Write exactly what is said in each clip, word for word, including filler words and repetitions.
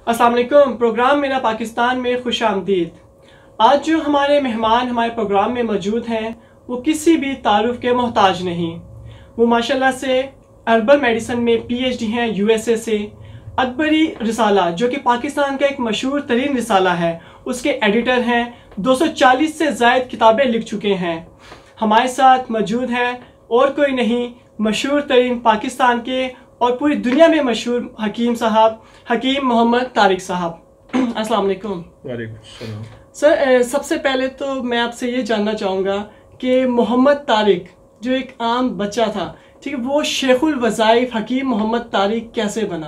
अस्सलाम वालेकुम। प्रोग्राम मेरा पाकिस्तान में खुश आमदीद। आज जो हमारे मेहमान हमारे प्रोग्राम में मौजूद हैं वो किसी भी तारुफ के मोहताज नहीं। वो माशाल्लाह से हर्बल मेडिसिन में पीएचडी हैं यूएसए से। अकबरी रिसाला जो कि पाकिस्तान का एक मशहूर तरीन रिसाला है उसके एडिटर हैं। दो सौ चालीस से ज़ायद किताबें लिख चुके हैं। हमारे साथ मौजूद हैं और कोई नहीं, मशहूर तरीन पाकिस्तान के और पूरी दुनिया में मशहूर हकीम साहब, हकीम मोहम्मद तारिक साहब। अस्सलाम वालेकुम। वालेकुम सलाम। सर, सबसे पहले तो मैं आपसे ये जानना चाहूँगा कि मोहम्मद तारिक जो एक आम बच्चा था, ठीक है, वो शेखुल वज़ाइफ हकीम मोहम्मद तारिक कैसे बना?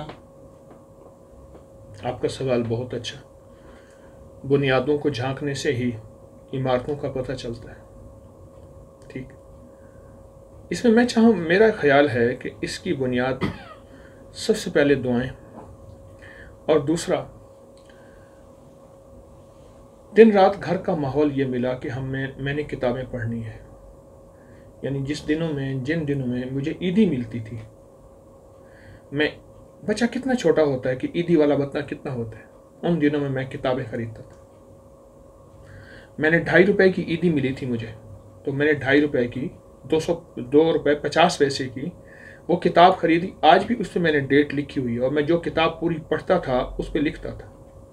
आपका सवाल बहुत अच्छा। बुनियादों को झांकने से ही इमारतों का पता चलता है। ठीक, इसमें मैं चाहूँ, मेरा ख्याल है कि इसकी बुनियाद सबसे पहले दुआएं और दूसरा दिन रात घर का माहौल ये मिला कि हमें मैंने किताबें पढ़नी है। यानी जिस दिनों में जिन दिनों में मुझे ईदी मिलती थी, मैं बच्चा कितना छोटा होता है कि ईदी वाला बतना कितना होता है, उन दिनों में मैं किताबें खरीदता था। मैंने ढाई रुपए की ईदी मिली थी मुझे, तो मैंने ढाई रुपए की दो सौ दो रुपये पचास पैसे की वो किताब खरीदी। आज भी उस पर मैंने डेट लिखी हुई है और मैं जो किताब पूरी पढ़ता था उस पर लिखता था।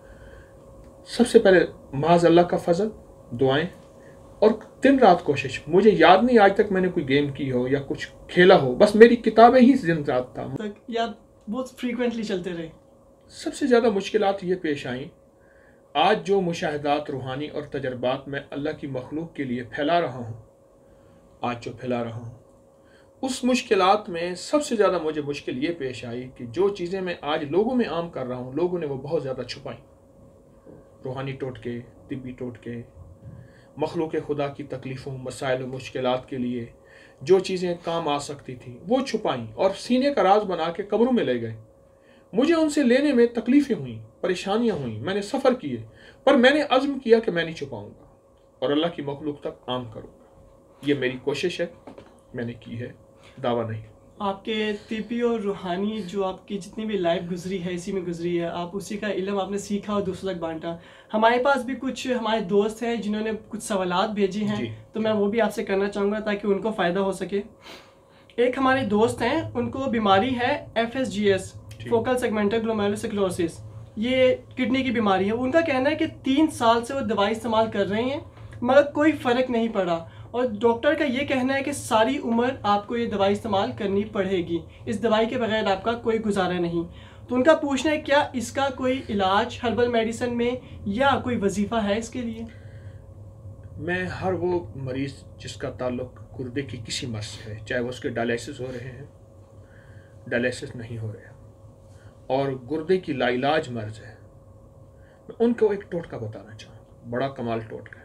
सबसे पहले माज़ अल्लाह का फजल, दुआएं और दिन रात कोशिश। मुझे याद नहीं आज तक मैंने कोई गेम की हो या कुछ खेला हो, बस मेरी किताबें ही दिन रात था। तक या बहुत फ्रीक्वेंटली चलते रहे। सबसे ज़्यादा मुश्किलात ये पेश आई, आज जो मुशाहिदात रूहानी और तजर्बात मैं अल्लाह की मखलूक के लिए फैला रहा हूँ, आज जो फैला रहा हूँ, उस मुश्किलात में सबसे ज़्यादा मुझे मुश्किल ये पेश आई कि जो चीज़ें मैं आज लोगों में आम कर रहा हूँ, लोगों ने वो बहुत ज़्यादा छुपाई। रूहानी टोटके, तिब्बी टोटके, मखलूक खुदा की तकलीफ़ों, मसाइल और मुश्किलात के लिए जो चीज़ें काम आ सकती थी वो छुपाई और सीने का राज बना के कब्रों में ले गए। मुझे उनसे लेने में तकलीफ़ें हुई, परेशानियाँ हुई, मैंने सफ़र किए, पर मैंने अज़्म किया कि मैं नहीं छुपाऊँगा और अल्लाह की मखलूक तक आम करूँगा। ये मेरी कोशिश है, मैंने की है, दावा नहीं। आपके तिब्बी और रूहानी जो आपकी जितनी भी लाइफ गुजरी है इसी में गुजरी है, आप उसी का इल्म आपने सीखा और दूसरों तक बांटा। हमारे पास भी कुछ हमारे दोस्त हैं जिन्होंने कुछ सवालात भेजी हैं, तो मैं वो भी आपसे करना चाहूँगा ताकि उनको फ़ायदा हो सके। एक हमारे दोस्त हैं, उनको बीमारी है F S G S, focal segmental glomerulosis, ये किडनी की बीमारी है। उनका कहना है कि तीन साल से वो दवाई इस्तेमाल कर रहे हैं मगर कोई फ़र्क नहीं पड़ा और डॉक्टर का ये कहना है कि सारी उम्र आपको ये दवाई इस्तेमाल करनी पड़ेगी, इस दवाई के बगैर आपका कोई गुजारा नहीं। तो उनका पूछना है क्या इसका कोई इलाज हर्बल मेडिसिन में या कोई वजीफ़ा है इसके लिए? मैं हर वो मरीज़ जिसका ताल्लुक गुर्दे की किसी मर्ज़ से है, चाहे वो उसके डायलिसिस हो रहे हैं, डायलिसिस नहीं हो रहे और गुर्दे की लाइलाज मर्ज़ है, मैं उनको एक टोटका बताना चाहूँ, बड़ा कमाल टोटका है।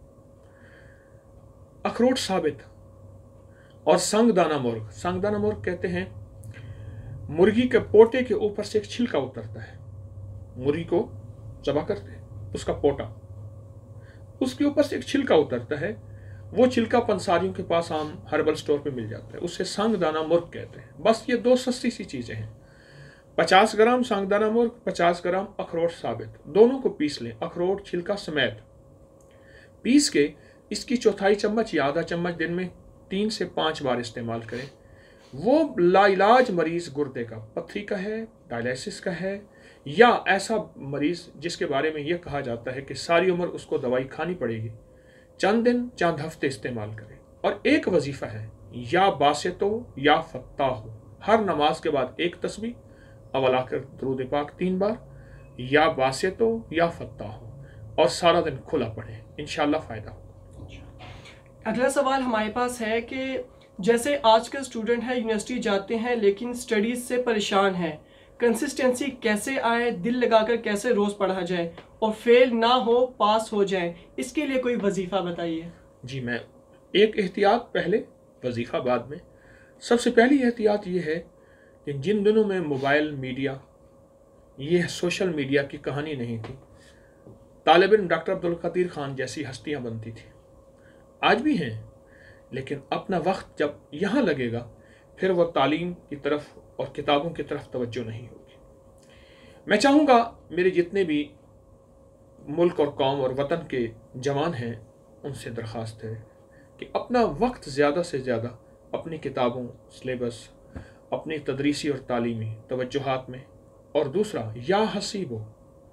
अखरोट साबित और संगदाना मुर्ग, संगदाना मुर्ग कहते हैं मुर्गी के पोटे के ऊपर से एक छिलका उतरता है, मुर्गी को ज़बह करते हैं, उसका पोटा, उसके ऊपर से एक छिलका उतरता है, वो छिलका पंसारियों के पास आम हर्बल स्टोर पे मिल जाता है, उससे संगदाना मुर्ग कहते हैं। बस ये दो सस्ती सी चीज़ें हैं, पचास ग्राम संगदाना मुर्ग, पचास ग्राम अखरोट साबित, दोनों को पीस लें, अखरोट छिलका समेत पीस के इसकी चौथाई चम्मच या आधा चम्मच दिन में तीन से पाँच बार इस्तेमाल करें। वो लाइलाज मरीज़ गुर्दे का, पथरी का है, डायलिसिस का है, या ऐसा मरीज़ जिसके बारे में ये कहा जाता है कि सारी उम्र उसको दवाई खानी पड़ेगी, चंद दिन चंद हफ्ते इस्तेमाल करें। और एक वजीफ़ा है, या बासितो या फत्ता हो, हर नमाज के बाद एक तस्बीह, अवल आखिर दरूद पाक तीन बार, या बासितो या फत्ता हो, और सारा दिन खुला पढ़ें, इंशाअल्लाह फ़ायदा हो। अगला सवाल हमारे पास है कि जैसे आज के स्टूडेंट हैं, यूनिवर्सिटी जाते हैं लेकिन स्टडीज़ से परेशान हैं, कंसिस्टेंसी कैसे आए, दिल लगाकर कैसे रोज़ पढ़ा जाए और फेल ना हो, पास हो जाए, इसके लिए कोई वजीफ़ा बताइए। जी, मैं एक एहतियात पहले, वजीफ़ा बाद में। सबसे पहली एहतियात ये है कि जिन दिनों में मोबाइल मीडिया, ये सोशल मीडिया की कहानी नहीं थी, तालिब इल्म डॉक्टर अब्दुल कदीर खान जैसी हस्तियाँ बनती थी, आज भी हैं, लेकिन अपना वक्त जब यहाँ लगेगा फिर वो तालीम की तरफ और किताबों की तरफ तवज्जो नहीं होगी। میں چاہوں گا میرے جتنے بھی ملک اور قوم اور وطن کے جوان ہیں ان سے درخواست ہے کہ اپنا وقت زیادہ سے زیادہ اپنی کتابوں، سلیبس، اپنی تدریسی اور تعلیمی توجہات میں، اور دوسرا یا حسیب ہو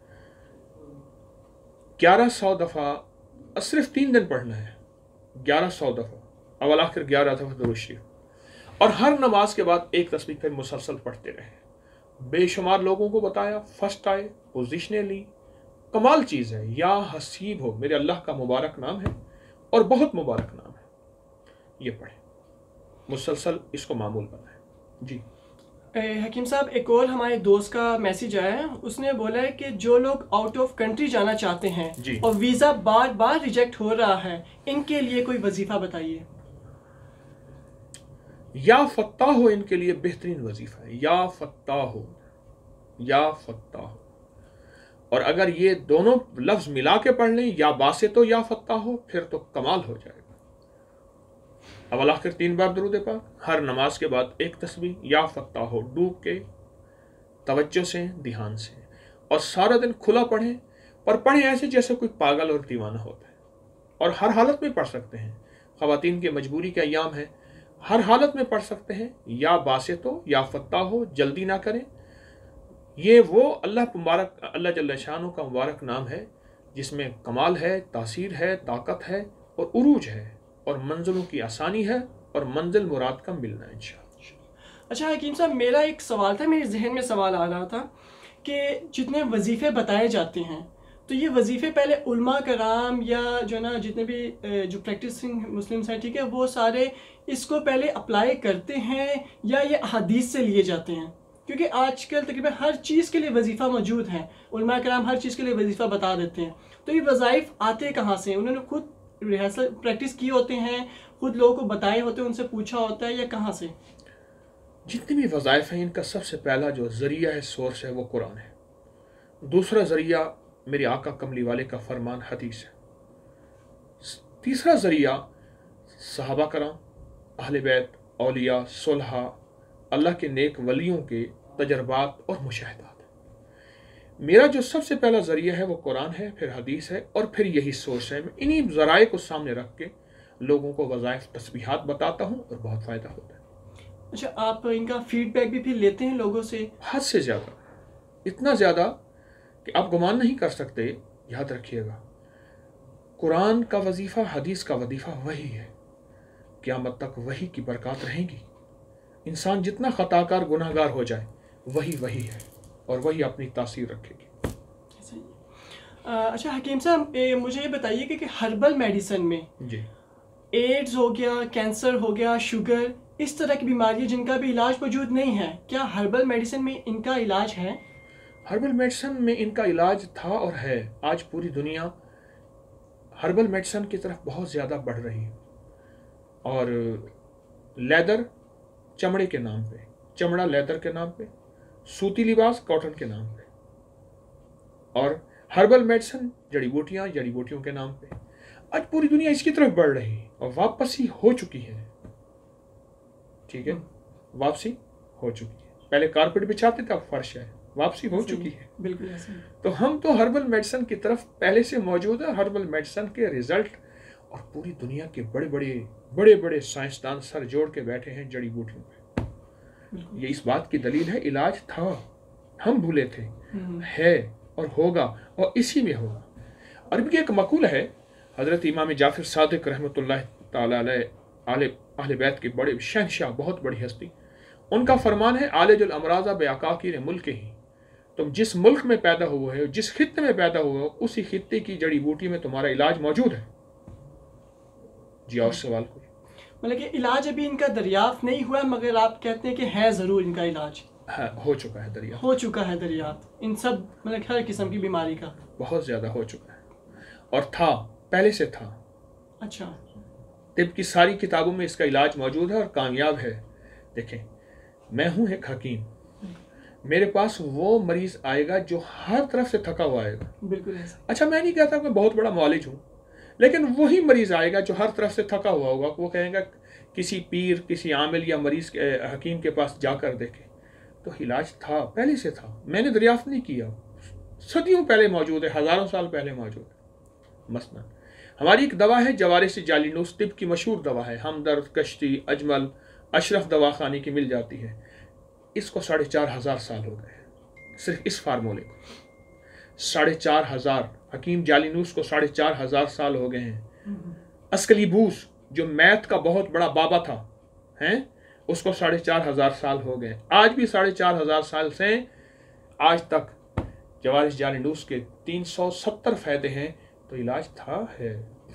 گیارہ سو دفعہ، صرف تین دن پڑھنا ہے، گیارہ سو دفعہ اول آخر گیارہ دفعہ درود شریف، اور ہر نماز کے بعد ایک تسبیح پھر مسلسل پڑھتے رہے۔ بے شمار لوگوں کو بتایا، فرسٹ آئے، پوزیشنیں لی، کمال چیز ہے۔ یا حسیب ہو میرے اللہ کا مبارک نام ہے اور بہت مبارک نام ہے، یہ پڑھیں، مسلسل اس کو معمول بنائیں۔ جی حکیم صاحب، ایک اور ہمارے دوست کا میسیج آیا ہے، اس نے بولا ہے کہ جو لوگ آؤٹ آف کنٹری جانا چاہتے ہیں جی اور ویزا بار بار ریجیکٹ ہو رہا ہے، ان کے لیے کوئی وظیفہ بتائیے۔ یا فتح ہو ان کے لیے بہترین وظیفہ ہے، یا فتح ہو، یا فتح ہو، اور اگر یہ دونوں لفظ ملا کے پڑھ لیں، یا باسط ہو یا فتح ہو، پھر تو کمال ہو جائے گا۔ اول آخر تین بار درود پاک، ہر نماز کے بعد ایک تسبیح، یا فتح ہو، ڈوب کے توجہ سے، دھیان سے، اور سارا دن کھلا پڑھیں، پر پڑھیں ایسے جیسے کوئی پاگل اور دیوانہ ہوتا ہے، اور ہر حالت میں پڑھ سکتے ہیں۔ خواتین کے مجبوری کے ایام ہے، ہر حالت میں پڑھ سکتے ہیں۔ یا باسط ہو یا فتح ہو، جلدی نہ کریں۔ یہ وہ اللہ مبارک اللہ جل شانہ کا مبارک نام ہے جس میں کمال ہے، تاثیر ہے، طاقت ہے اور عروج ہے، اور منزلوں کی آسانی ہے، اور منزل مراد کا ملنا انشاءاللہ۔ اچھا حکیم صاحب، میرا ایک سوال تھا، میرے ذہن میں سوال آ رہا تھا کہ جتنے وظیفے بتائے جاتے ہیں تو یہ وظیفے پہلے علماء کرام یا جو ہے نا جتنے بھی جو پریکٹسنگ مسلمس ہیں، ٹھیک ہے، وہ سارے اس کو پہلے اپلائی کرتے ہیں یا یہ احادیث سے لیے جاتے ہیں؟ کیونکہ آج کل تقریباً ہر چیز کے لیے وظیفہ موجود ہے، علماء کرام ہر چیز کے لیے وظیفہ بتا دیتے ہیں، تو یہ وظائف آتے کہاں سے؟ انہوں نے خود ریہرسل پریکٹس کی ہوتے ہیں، خود لوگوں کو بتائے ہوتے ہیں، ان سے پوچھا ہوتا ہے، یا کہاں سے؟ جتنی بھی وظائف ہیں ان کا سب سے پہلا جو ذریعہ ہے، سورس ہے، وہ قرآن ہے۔ دوسرا ذریعہ میرے آقا کملی والے کا فرمان حدیث ہے۔ تیسرا ذریعہ صحابہ کرام، اہل بیت، اولیاء، صلحاء، اللہ کے نیک ولیوں کے تجربات اور مشاہدات ہیں۔ میرا جو سب سے پہلا ذریعہ ہے وہ قرآن ہے، پھر حدیث ہے، اور پھر یہی سورس ہے۔ میں انہی ذرائع کو سامنے رکھ کے لوگوں کو وظائف تسبیحات بتاتا ہوں اور بہت فائدہ ہوتا ہے۔ اچھا، آپ ان کا فیڈ بیک بھی پھر لیتے ہیں لوگوں سے؟ حد سے زیادہ، اتنا زیادہ کہ آپ گمان نہیں کر سکتے۔ یاد رکھیے گا، قرآن کا وظیفہ، حدیث کا وظیفہ وہی ہے، قیامت تک وہی کی برکات رہیں گی۔ انسان جتنا خطا کار گناہ گار ہو جائے، وہی وہی ہے، اور وہی اپنی تاثیر رکھے گی۔ اچھا حکیم صاحب، مجھے یہ بتائیے کہ ہربل میڈیسن میں جی ایڈز ہو گیا، کینسر ہو گیا، شوگر، اس طرح کی بیماریاں جن کا بھی علاج موجود نہیں ہے، کیا ہربل میڈیسن میں ان کا علاج ہے؟ ہربل میڈیسن میں ان کا علاج تھا اور ہے۔ آج پوری دنیا ہربل میڈیسن کی طرف بہت زیادہ بڑھ رہی ہے، اور لیدر چمڑے کے نام پہ، چمڑا لیدر کے نام پہ، سوتی لباس کاٹن کے نام پہ، اور ہربل میڈیسن جڑی بوٹیاں جڑی بوٹیوں کے نام پہ۔ آج پوری دنیا اس کی طرف بڑھ رہی ہے، اور واپسی ہو چکی ہے۔ ٹھیک ہے، واپسی ہو چکی ہے۔ پہلے کارپیٹ بچھاتے تھے، اب فرش ہے، واپسی ہو چکی ہے۔ بالکل ایسے۔ تو ہم تو ہربل میڈیسن کی طرف پہلے سے موجود ہے۔ ہربل میڈیسن کے ریزلٹ، اور پوری دنیا کے بڑے بڑے بڑے بڑے سائنسدان سر جوڑ کے بیٹھے ہیں جڑی بوٹیوں پہ۔ یہ اس بات کی دلیل ہے، علاج تھا، ہم بھولے تھے، ہے اور ہوگا، اور اسی میں ہوگا۔ عربی کی ایک مقولہ ہے، حضرت امام جعفر صادق رحمۃ اللہ تعالی علیہ، اہل بیت کے بڑے شہنشاہ، بہت بڑی ہستی، ان کا فرمان ہے، عالج الامراض بعقاقیر ملک ہی، تم جس ملک میں پیدا ہوئے ہو، جس خطے میں پیدا ہوئے ہو، اسی خطے کی جڑی بوٹی میں تمہارا علاج موجود ہے۔ جی اور سوال کوئی؟ مطلب کہ علاج ابھی ان کا دریافت نہیں ہوا، مگر آپ کہتے ہیں کہ ہے ضرور ان کا علاج ہو چکا ہے، دریافت ہو چکا ہے، دریافت ان سب مطلب ہر قسم کی بیماری کا بہت زیادہ ہو چکا ہے، اور تھا، پہلے سے تھا۔ اچھا، طب کی ساری کتابوں میں اس کا علاج موجود ہے اور کامیاب ہے۔ دیکھیں، میں ہوں ایک حکیم، میرے پاس وہ مریض آئے گا جو ہر طرف سے تھکا ہوا آئے گا۔ بالکل ایسا۔ اچھا، میں نہیں کہتا کہ بہت بڑا معالج ہوں، لیکن وہی مریض آئے گا جو ہر طرف سے تھکا ہوا ہوگا، وہ کہیں گا کسی پیر، کسی عامل یا مریض حکیم کے پاس جا کر دیکھیں، تو علاج تھا، پہلے سے تھا، میں نے دریافت نہیں کیا، صدیوں پہلے موجود ہے، ہزاروں سال پہلے موجود ہے۔ مثلا ہماری ایک دوا ہے جوارث جالینوس، طب کی مشہور دوا ہے، ہمدرد، کشتی، اجمل، اشرف دواخانے کی مل جاتی ہے۔ اس کو ساڑھے چار ہزار سال ہو گئے، صرف اس فارمولے کو ساڑھے چار ہزار، حکیم جالینوس کو ساڑھے چار ہزار سال ہو گئے ہیں۔ اسکلیبوس جو میتھ کا بہت بڑا بابا تھا ہیں، اس کو ساڑھے چار ہزار سال ہو گئے، آج بھی ساڑھے چار ہزار سال سے آج تک جوارث جالینوس کے تین سو ستر فائدے ہیں، تو علاج تھا ہے۔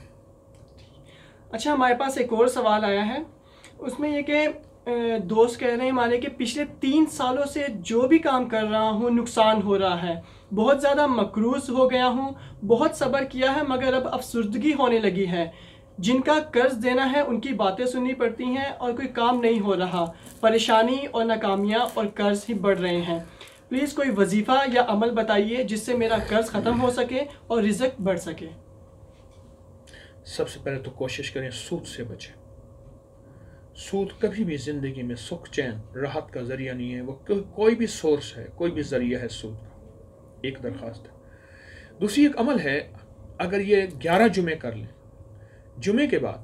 اچھا، ہمارے پاس ایک اور سوال آیا ہے، اس میں یہ کہ دوست کہہ رہے ہیں ہمارے کہ پچھلے تین سالوں سے جو بھی کام کر رہا ہوں نقصان ہو رہا ہے، بہت زیادہ مقروض ہو گیا ہوں، بہت صبر کیا ہے مگر اب افسردگی ہونے لگی ہے، جن کا قرض دینا ہے ان کی باتیں سننی پڑتی ہیں اور کوئی کام نہیں ہو رہا، پریشانی اور ناکامیاں اور قرض ہی بڑھ رہے ہیں، پلیز کوئی وظیفہ یا عمل بتائیے جس سے میرا قرض ختم ہو سکے اور رزق بڑھ سکے۔ سب سے پہلے تو کوشش کریں سود سے بچیں۔ سود کبھی بھی زندگی میں سکھ چین راحت کا ذریعہ نہیں ہے، وہ کوئی بھی سورس ہے، کوئی بھی ذریعہ ہے سود کا، ایک درخواست ہے۔ دوسری ایک عمل ہے، اگر یہ گیارہ جمعے کر لیں، جمعے کے بعد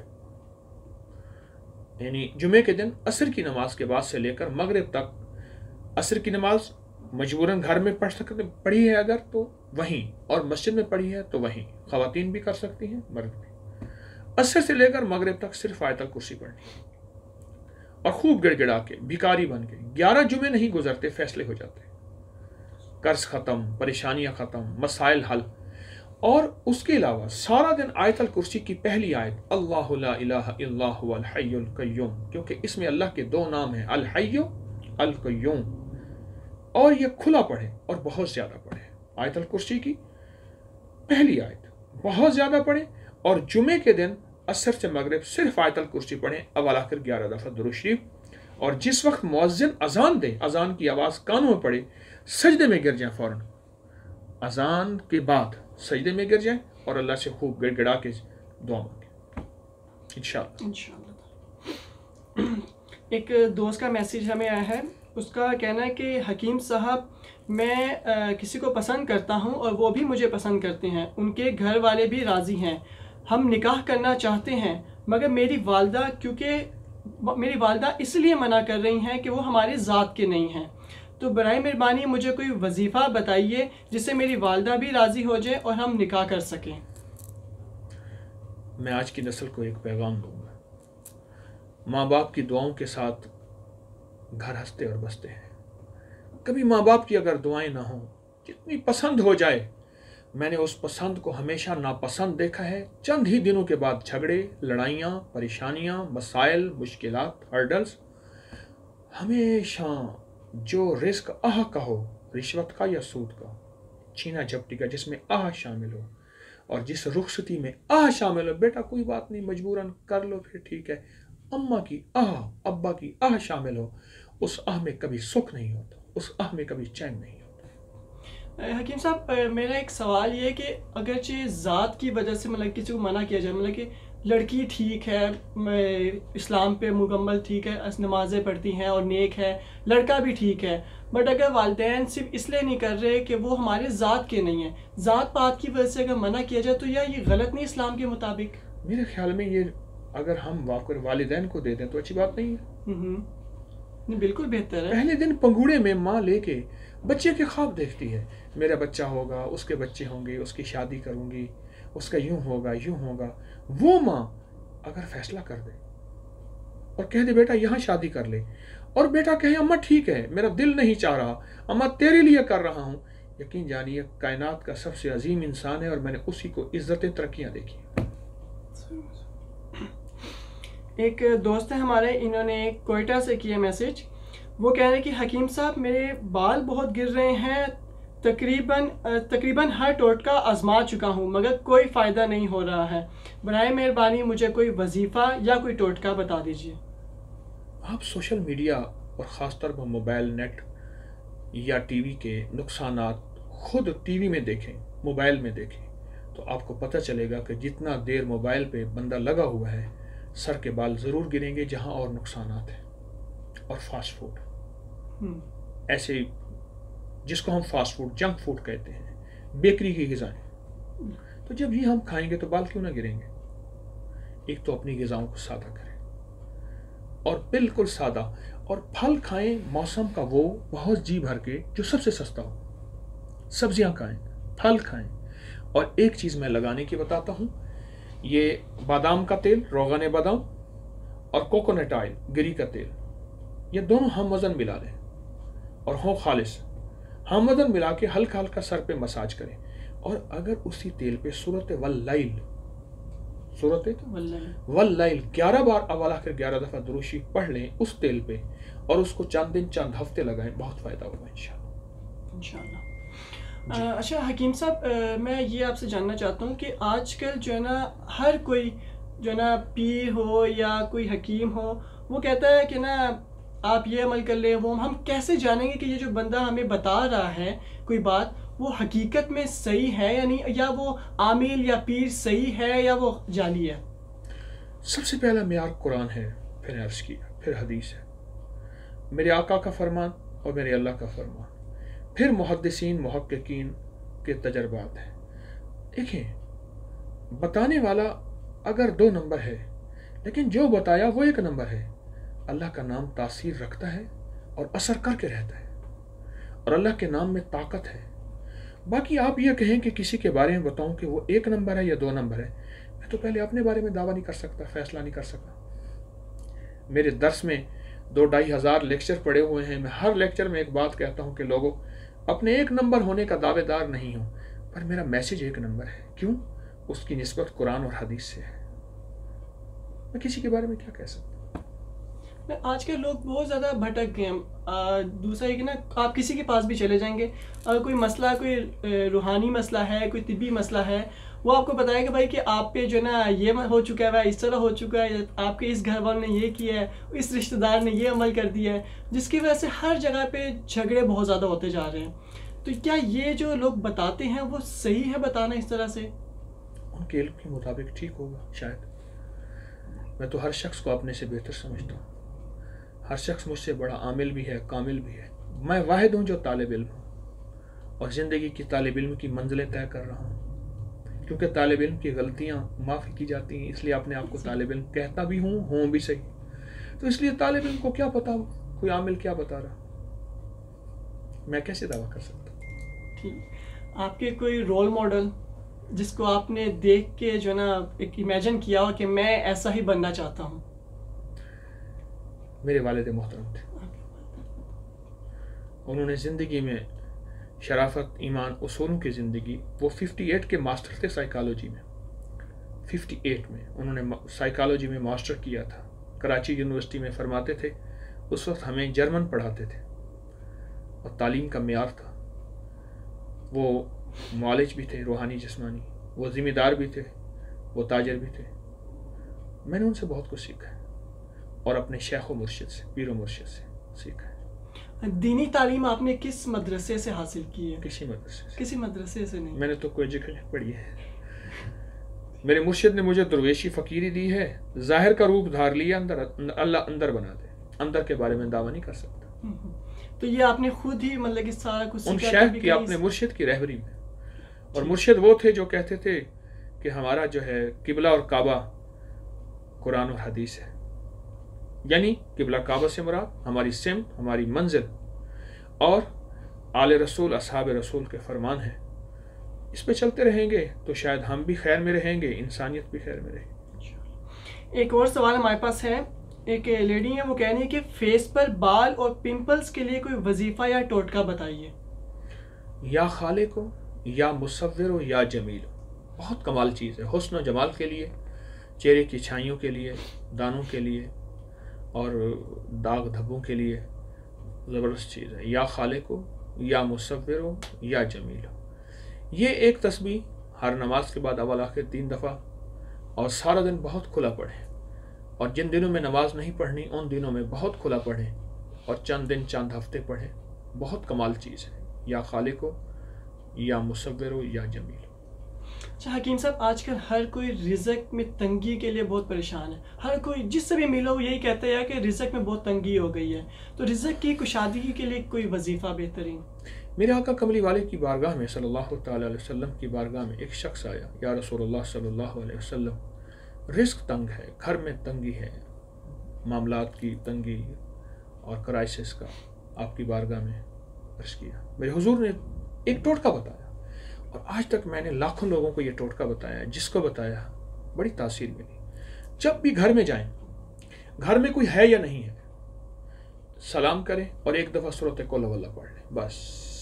یعنی جمعے کے دن عصر کی نماز کے بعد سے لے کر مغرب تک، عصر کی نماز مجبوراً گھر میں پڑھ سکتے پڑھی ہے اگر تو وہیں، اور مسجد میں پڑھی ہے تو وہیں، خواتین بھی کر سکتی ہیں، مرد بھی۔ عصر سے لے کر مغرب تک صرف آیت الکرسی پڑھنی اور خوب گڑ گڑا کے بھکاری بن کے، گیارہ جمعے نہیں گزرتے فیصلے ہو جاتے، قرض ختم، پریشانیاں ختم، مسائل حل۔ اور اس کے علاوہ سارا دن آیت الکرسی کی پہلی آیت اللہ لا الہ الا هو الحی القیوم، کیونکہ اس میں اللہ کے دو نام ہیں، الحی القیوم، اور یہ کھلا پڑھیں اور بہت زیادہ پڑھیں، آیت الکرسی کی پہلی آیت بہت زیادہ پڑھیں، اور جمعے کے دن عصر سے مغرب صرف آیت الکرسی پڑھیں، اول آخر گیارہ دفعہ درود شریف، اور جس وقت مؤذن اذان دے، اذان کی آواز کانوں میں پڑے، سجدے میں گر جائیں، فوراً اذان کے بعد سجدے میں گر جائیں اور اللہ سے خوب گڑ گڑا کے دعا مانگیں، انشاءاللہ انشاءاللہ۔ ایک دوست کا میسیج ہمیں آیا ہے، اس کا کہنا ہے کہ حکیم صاحب میں کسی کو پسند کرتا ہوں اور وہ بھی مجھے پسند کرتے ہیں، ان کے گھر والے بھی راضی ہیں، ہم نکاح کرنا چاہتے ہیں مگر میری والدہ کیونکہ میری والدہ اس لیے منع کر رہی ہیں کہ وہ ہماری ذات کے نہیں ہیں، تو برائے مہربانی مجھے کوئی وظیفہ بتائیے جس سے میری والدہ بھی راضی ہو جائے اور ہم نکاح کر سکیں۔ میں آج کی نسل کو ایک پیغام دوں گا، ماں باپ کی دعاؤں کے ساتھ گھر ہنستے اور بستے ہیں، کبھی ماں باپ کی اگر دعائیں نہ ہوں، جتنی پسند ہو جائے، میں نے اس پسند کو ہمیشہ ناپسند دیکھا ہے، چند ہی دنوں کے بعد جھگڑے، لڑائیاں، پریشانیاں، مسائل، مشکلات، ہرڈلز۔ ہمیشہ جو رزق آہ کا ہو، رشوت کا یا سود کا، چھینا جھپٹی کا، جس میں آہ شامل ہو، اور جس رخصتی میں آہ شامل ہو، بیٹا کوئی بات نہیں، مجبوراً کر لو پھر ٹھیک ہے، اماں کی آہ، ابا کی آہ شامل ہو، اس آہ میں کبھی سکھ نہیں ہوتا، اس آہ میں کبھی چین نہیں ہوتا۔ حکیم صاحب میرا ایک سوال یہ ہے کہ اگرچہ ذات کی وجہ سے مطلب کسی کو منع کیا جائے، مطلب کہ لڑکی ٹھیک ہے، اسلام پہ مکمل ٹھیک ہے، نمازیں پڑھتی ہیں اور نیک ہے، لڑکا بھی ٹھیک ہے، بٹ اگر والدین صرف اس لیے نہیں کر رہے کہ وہ ہمارے ذات کے نہیں ہیں، ذات پات کی وجہ سے اگر منع کیا جائے تو یا یہ غلط نہیں اسلام کے مطابق؟ میرے خیال میں یہ اگر ہم واقع والدین کو دے دیں تو اچھی بات نہیں ہے، بالکل بہتر ہے۔ پہلے دن پنگوڑے میں ماں لے کے بچے کے خواب دیکھتی ہے، میرا بچہ ہوگا، اس کے بچے ہوں گے، اس کی شادی کروں گی، اس کا یوں ہوگا یوں ہوگا۔ وہ ماں اگر فیصلہ کر دے اور کہہ دے بیٹا یہاں شادی کر لے، اور بیٹا کہے اماں ٹھیک ہے، میرا دل نہیں چاہ رہا، اماں تیرے لیے کر رہا ہوں، یقین جانیے کائنات کا سب سے عظیم انسان ہے، اور میں نے اسی کو عزتیں ترقیاں دیکھی۔ ایک دوست ہے ہمارے، انہوں نے کوئٹہ سے کیا میسج، وہ کہہ رہے ہیں کہ حکیم صاحب میرے بال بہت گر رہے ہیں، تقریباً تقریباً ہر ٹوٹکا آزما چکا ہوں مگر کوئی فائدہ نہیں ہو رہا ہے، برائے مہربانی مجھے کوئی وظیفہ یا کوئی ٹوٹکا بتا دیجیے۔ آپ سوشل میڈیا اور خاص طور پر موبائل نیٹ یا ٹی وی کے نقصانات خود ٹی وی میں دیکھیں، موبائل میں دیکھیں، تو آپ کو پتہ چلے گا کہ جتنا دیر موبائل پہ بندہ لگا ہوا ہے، سر کے بال ضرور گریں گے، جہاں اور نقصانات ہیں۔ اور فاسٹ فوڈ ایسے جس کو ہم فاسٹ فوڈ جنک فوڈ کہتے ہیں, بیکری کی غذائیں, تو جب یہ ہم کھائیں گے تو بال کیوں نہ گریں گے؟ ایک تو اپنی غذاؤں کو سادہ کریں اور بالکل سادہ, اور پھل کھائیں موسم کا وہ بہت جی بھر کے جو سب سے سستا ہو, سبزیاں کھائیں, پھل کھائیں. اور ایک چیز میں لگانے کی بتاتا ہوں, یہ بادام کا تیل, روغن بادام اور کوکونٹ آئل, گری کا تیل, یہ دونوں ہم وزن ملا لیں اور ہوں خالص. ہم وزن ملا کے ہلکا ہلکا سر پہ مساج کریں, اور اگر اسی تیل پہ سورت واللیل سورت واللیل گیارہ بار اول آخر گیارہ دفعہ دروشی پڑھ لیں اس تیل پہ, اور اس کو چند دن چند ہفتے لگائیں, بہت فائدہ ہوگا انشاءاللہ. انشاءاللہ. اچھا حکیم صاحب, میں یہ آپ سے جاننا چاہتا ہوں کہ آج کل جو ہے نا ہر کوئی جو ہے نا پیر ہو یا کوئی حکیم ہو, وہ کہتا ہے کہ نا آپ یہ عمل کر لیں, وہ ہم کیسے جانیں گے کہ یہ جو بندہ ہمیں بتا رہا ہے کوئی بات وہ حقیقت میں صحیح ہے یا نہیں, یا وہ عامل یا پیر صحیح ہے یا وہ جعلی ہے؟ سب سے پہلا معیار قرآن ہے, پھر عرض کیا, پھر حدیث ہے, میرے آقا کا فرمان اور میرے اللہ کا فرمان, پھر محدثین محققین کے تجربات ہیں. دیکھیں, بتانے والا اگر دو نمبر ہے لیکن جو بتایا وہ ایک نمبر ہے. اللہ کا نام تاثیر رکھتا ہے اور اثر کر کے رہتا ہے, اور اللہ کے نام میں طاقت ہے. باقی آپ یہ کہیں کہ کسی کے بارے میں بتاؤں کہ وہ ایک نمبر ہے یا دو نمبر ہے, میں تو پہلے اپنے بارے میں دعویٰ نہیں کر سکتا, فیصلہ نہیں کر سکتا. میرے درس میں دو ڈھائی ہزار لیکچر پڑے ہوئے ہیں, میں ہر لیکچر میں ایک بات کہتا ہوں کہ لوگوں اپنے ایک نمبر ہونے کا دعوے دار نہیں ہوں, پر میرا میسج ایک نمبر ہے. کیوں؟ اس کی نسبت قرآن اور حدیث سے ہے. میں کسی کے بارے میں کیا کہہ سکتا ہوں؟ آج کل لوگ بہت زیادہ بھٹک گئے ہیں. دوسرا یہ کہ نا آپ کسی کے پاس بھی چلے جائیں گے, اگر کوئی مسئلہ, کوئی روحانی مسئلہ ہے, کوئی طبی مسئلہ ہے, وہ آپ کو بتائے کہ بھائی کہ آپ پہ جو ہے نا یہ ہو چکا ہے, اس طرح ہو چکا ہے, آپ کے اس گھر والوں نے یہ کیا ہے, اس رشتہ دار نے یہ عمل کر دیا ہے, جس کی وجہ سے ہر جگہ پہ جھگڑے بہت زیادہ ہوتے جا رہے ہیں. تو کیا یہ جو لوگ بتاتے ہیں وہ صحیح ہے بتانا اس طرح سے؟ ان کے علم کے مطابق ٹھیک ہوگا شاید. میں تو ہر شخص کو اپنے سے بہتر سمجھتا ہوں, ہر شخص مجھ سے بڑا عامل بھی ہے, کامل بھی ہے. میں واحد ہوں جو طالب علم ہوں, اور زندگی کی طالب علم کی منزلیں طے کر رہا ہوں, کیونکہ طالب علم کی غلطیاں معافی کی جاتی ہیں, اس لیے اپنے آپ کو طالب علم کہتا بھی ہوں, ہوں بھی صحیح. تو اس لیے طالب علم کو کیا پتا کوئی عامل کیا بتا رہا, میں کیسے دعویٰ کر سکتا ہوں؟ آپ کے کوئی رول ماڈل جس کو آپ نے دیکھ کے جو ہے نا ایک امیجن کیا ہو کہ میں ایسا ہی بننا چاہتا ہوں؟ میرے والد محترم تھے, انہوں نے زندگی میں شرافت, ایمان, اصولوں کی زندگی, وہ ففٹی ایٹ کے ماسٹر تھے سائیکالوجی میں, ففٹی ایٹ میں انہوں نے سائیکالوجی میں ماسٹر کیا تھا کراچی یونیورسٹی میں. فرماتے تھے اس وقت ہمیں جرمن پڑھاتے تھے اور تعلیم کا معیار تھا. وہ معالج بھی تھے, روحانی جسمانی, وہ ذمہ دار بھی تھے, وہ تاجر بھی تھے. میں نے ان سے بہت کچھ سیکھا ہے, اور اپنے شیخ و مرشد سے, پیر و مرشد سے سیکھا ہے. دینی تعلیم آپ نے کس مدرسے سے حاصل کی ہے؟ کسی مدرسے سے. کسی مدرسے سے نہیں؟ میں نے تو کوئی ایجوکیشن پڑھی ہے. میرے مرشد نے مجھے درویشی فقیری دی ہے, ظاہر کا روپ دھار لیا, اندر اللہ اندر بنا دے. اندر کے بارے میں دعویٰ نہیں کر سکتا. تو یہ آپ نے خود ہی مطلب کہ سارا کچھ ان شیخ کی, اپنے مرشد کی رہبری میں. اور مرشد وہ تھے جو کہتے تھے کہ ہمارا جو ہے قبلہ اور کعبہ قرآن اور حدیث ہے. یعنی قبلہ کعبہ سے مراد ہماری سمت, ہماری منزل, اور آل رسول, اصحاب رسول کے فرمان ہیں. اس پہ چلتے رہیں گے تو شاید ہم بھی خیر میں رہیں گے, انسانیت بھی خیر میں رہے گی. ایک اور سوال ہمارے پاس ہے. ایک لیڈی ہے, وہ کہہ رہی ہے کہ فیس پر بال اور پمپلز کے لیے کوئی وظیفہ یا ٹوٹکا بتائیے. یا خالق ہو, یا مصور ہو, یا جمیل ہو, بہت کمال چیز ہے. حسن و جمال کے لیے, چہرے کی چھائیوں کے لیے, دانوں کے لیے, اور داغ دھبوں کے لیے زبردست چیز ہے. یا خالق ہو, یا مصور ہو, یا جمیل ہو. یہ ایک تسبیح ہر نماز کے بعد اول آخر تین دفعہ, اور سارا دن بہت کھلا پڑھیں. اور جن دنوں میں نماز نہیں پڑھنی ان دنوں میں بہت کھلا پڑھیں, اور چند دن چند ہفتے پڑھیں. بہت کمال چیز ہے. یا خالق ہو, یا مصور ہو, یا جمیل ہو. اچھا حکیم صاحب، آج کل ہر کوئی رزق میں تنگی کے لیے بہت پریشان ہے. ہر کوئی جس سے بھی ملو وہ یہی کہتا ہے کہ رزق میں بہت تنگی ہو گئی ہے. تو رزق کی کشادگی کے لیے کوئی وظیفہ بہترین؟ میرے آقا کملی والے کی بارگاہ میں صلی اللہ تعالیٰ علیہ وسلم کی بارگاہ میں ایک شخص آیا، یا رسول اللہ صلی اللہ علیہ وسلم، رزق تنگ ہے، گھر میں تنگی ہے، معاملات کی تنگی اور کرائسس کا آپ کی بارگاہ میں عرض کیا. میرے حضور نے ایک ٹوٹکا بتایا، اور آج تک میں نے لاکھوں لوگوں کو یہ ٹوٹکا بتایا ہے. جس کو بتایا بڑی تاثیر ملی. جب بھی گھر میں جائیں، گھر میں کوئی ہے یا نہیں ہے، سلام کریں اور ایک دفعہ سورۃ قل ہو اللہ پڑھ لیں بس.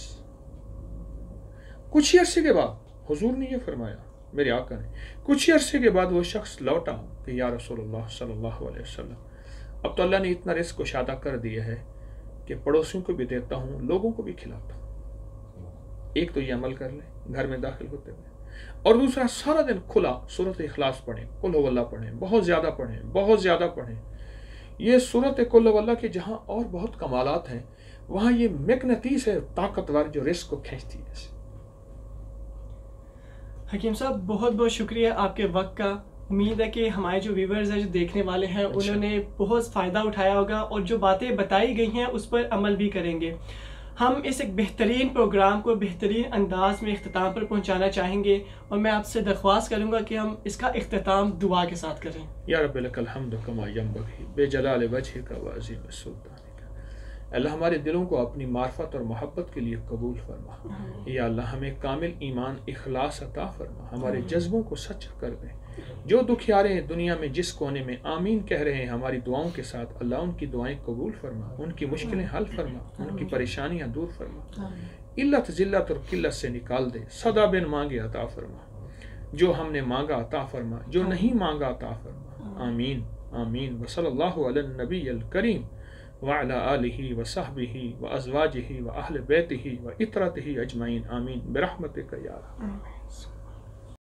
کچھ ہی عرصے کے بعد حضور نے یہ فرمایا، میرے آقا نے، کچھ ہی عرصے کے بعد وہ شخص لوٹا کہ یا رسول اللہ صلی اللہ علیہ وسلم، اب تو اللہ نے اتنا رزق کو شادہ کر دیا ہے کہ پڑوسیوں کو بھی دیتا ہوں، لوگوں کو بھی کھلاتا ہوں. ایک تو یہ عمل کر لیں گھر میں داخل ہوتے ہوئے، اور دوسرا سارا دن کھلا سورۃ اخلاص پڑھیں، قل ہو اللہ پڑھیں، بہت زیادہ پڑھیں، بہت زیادہ پڑھیں. یہ سورۃ قل ہو اللہ کے جہاں اور بہت کمالات ہیں، وہاں یہ مقناطیس ہے طاقتور جو رزق کو کھینچتی ہے. حکیم صاحب بہت بہت شکریہ آپ کے وقت کا. امید ہے کہ ہمارے جو ویورز ہیں، جو دیکھنے والے ہیں، انہوں نے بہت فائدہ اٹھایا ہوگا اور جو باتیں بتائی گئی ہیں اس پر عمل بھی کریں گے. ہم اس ایک بہترین پروگرام کو بہترین انداز میں اختتام پر پہنچانا چاہیں گے، اور میں آپ سے درخواست کروں گا کہ ہم اس کا اختتام دعا کے ساتھ کریں. یا رب لک الحمد کما ینبغی بجلال وجہک وعظیم سلطانک. اللہ ہمارے دلوں کو اپنی معرفت اور محبت کے لیے قبول فرما. یا اللہ ہمیں کامل ایمان اخلاص عطا فرما، ہمارے جذبوں کو سچا کر دیں. جو دکھیارے ہیں دنیا میں جس کونے میں آمین کہہ رہے ہیں ہماری دعاؤں کے ساتھ، اللہ ان کی دعائیں قبول فرما، ان کی مشکلیں حل فرما، ان کی پریشانیاں دور فرما، علت ذلت اور قلت سے نکال دے. صدا بن مانگے عطا فرما، جو ہم نے مانگا عطا فرما، جو نہیں مانگا عطا فرما. آمین آمین. وصلی اللہ علی النبی الکریم وعلی آلہ وصحبہ وازواجہ واہل بیتہ وعطرتہ اجمعین. آمین برحمتک یا رب.